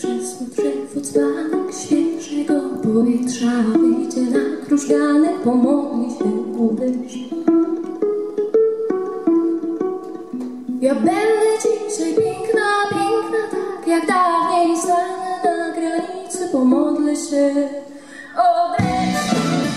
Krzesło drzew, odzbanek świeżego powietrza. Wyjdzie na krużganek, pomodli się o deszcz. Ja będę dzisiaj piękna, piękna, tak jak dawniej. Stanę na granicy, pomodlę się o deszcz.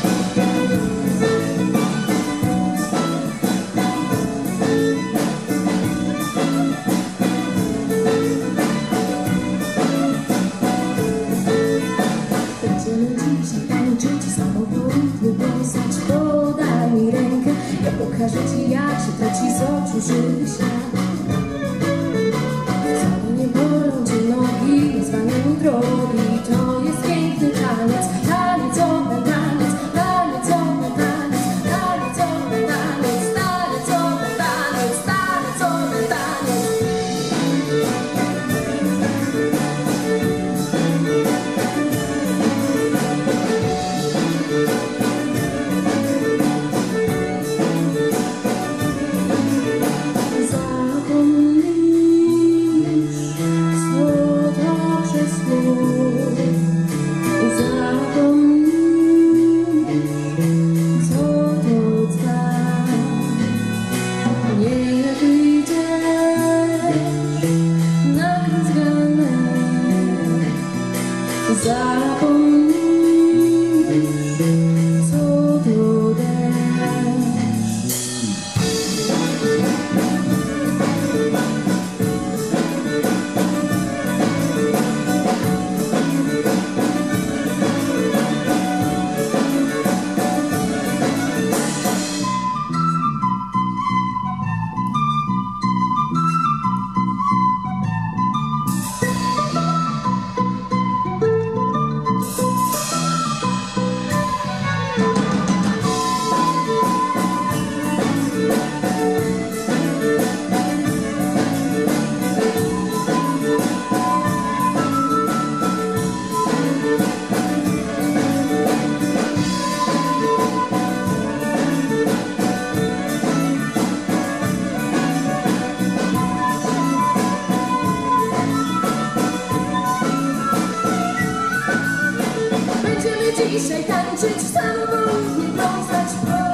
Będziemy dzisiaj tańczyć, samobójnie płosać. Podaj mi rękę, ja pokażę ci, jak się traci z oczu żywy świat. Wcale nie bolą cię nogi, nie zwalniają drogi. To jest piękny taniec, taniecowy taniec, taniecowy taniec, taniecowy taniec, taniecowy taniec, taniecowy taniec. Zapomnisz, co to deszcz. Będziemy dzisiaj tańczyć, samobójnie pląsać.